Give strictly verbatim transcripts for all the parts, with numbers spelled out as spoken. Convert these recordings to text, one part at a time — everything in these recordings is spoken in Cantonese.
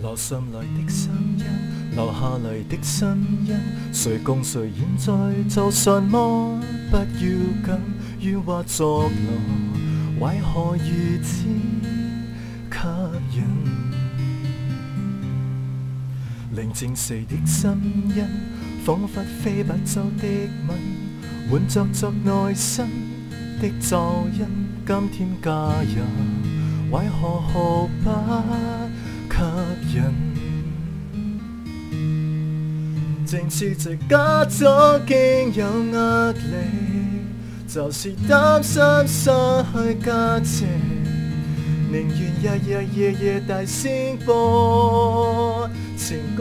留上來的聲音，留下嚟的聲音，誰共誰現在做什麼？不要緊，願話作樂，為何如此吸引？寧靜時的聲音，彷彿非白晝的吻，換作作內心的噪音。今天假日，為何毫不吸引？正似在家中竟有壓力，就是擔心失去家姐。寧願日日夜夜大聲播情歌，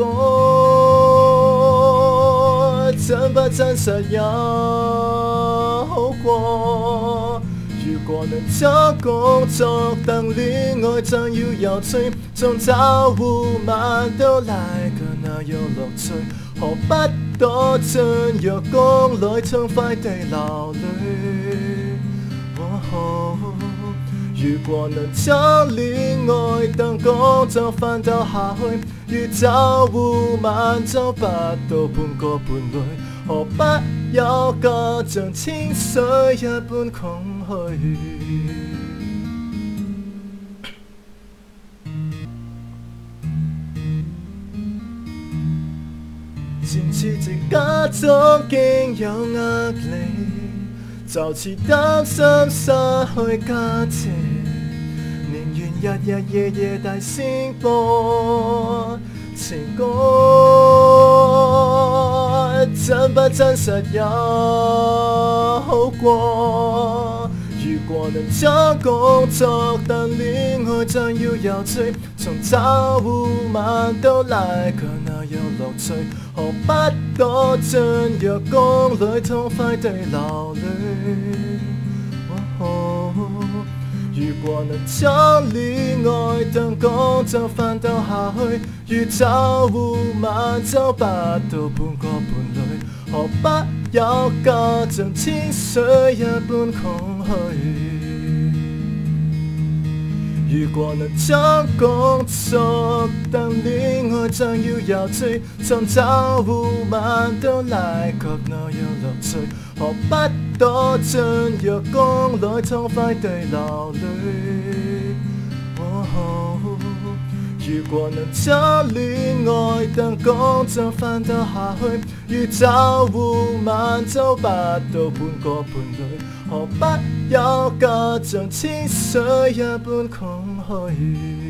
真不真實也好過。如果能將工作當戀愛，將要有趣，從早午晚都來個那樣樂趣。何不多進入宮裏，暢快地流淚？哦，如果能將戀愛當工作翻到下去，如早午晚就不到半個伴侶。何不有個像清水一般空虛？前次在家中竟有壓力，就似擔心失去家姐。寧願日日夜夜大聲播情歌，真不真實也好過。如果能將工作當戀愛，將要有趣，從早午晚都來個那樣樂趣。何不多進入宮裏，痛快地流淚？哦，如果能將戀愛當工作翻到下去，如早午晚就不到半個伴侶。何不有個像清水一般空虛？如果能將工作當戀愛，將要有趣，從早午晚都來個那樣樂趣。何不多進入宮裏，痛快地流淚？哦，如果能將戀愛當工作翻到下去，如早午晚就不到半個伴侶。何不有個像清水一般空虛？